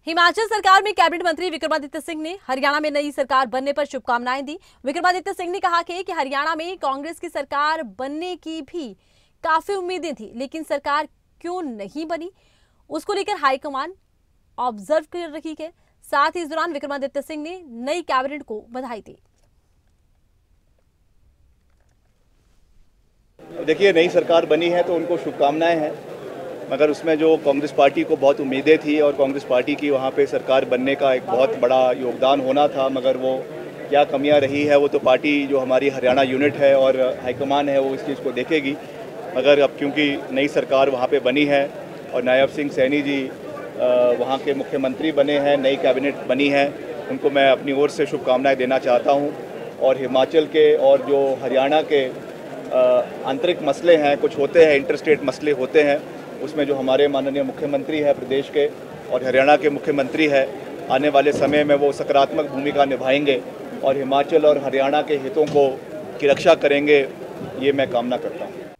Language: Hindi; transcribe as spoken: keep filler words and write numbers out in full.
हिमाचल सरकार में कैबिनेट मंत्री विक्रमादित्य सिंह ने हरियाणा में नई सरकार बनने पर शुभकामनाएं दी। विक्रमादित्य सिंह ने कहा कि हरियाणा में कांग्रेस की सरकार बनने की भी काफी उम्मीदें थी, लेकिन सरकार क्यों नहीं बनी, उसको लेकर हाईकमान ऑब्जर्व कर रही है। साथ ही इस दौरान विक्रमादित्य सिंह ने नई कैबिनेट को बधाई दी। देखिए, नई सरकार बनी है तो उनको शुभकामनाएं हैं, मगर उसमें जो कांग्रेस पार्टी को बहुत उम्मीदें थी और कांग्रेस पार्टी की वहाँ पे सरकार बनने का एक बहुत बड़ा योगदान होना था, मगर वो क्या कमियां रही है वो तो पार्टी जो हमारी हरियाणा यूनिट है और हाईकमान है वो इस चीज़ को देखेगी। मगर अब क्योंकि नई सरकार वहाँ पे बनी है और नायब सिंह सैनी जी वहाँ के मुख्यमंत्री बने हैं, नई कैबिनेट बनी है, उनको मैं अपनी ओर से शुभकामनाएँ देना चाहता हूँ। और हिमाचल के और जो हरियाणा के आंतरिक मसले हैं, कुछ होते हैं, इंटरस्टेट मसले होते हैं, उसमें जो हमारे माननीय मुख्यमंत्री है प्रदेश के और हरियाणा के मुख्यमंत्री है, आने वाले समय में वो सकारात्मक भूमिका निभाएंगे और हिमाचल और हरियाणा के हितों को की रक्षा करेंगे, ये मैं कामना करता हूँ।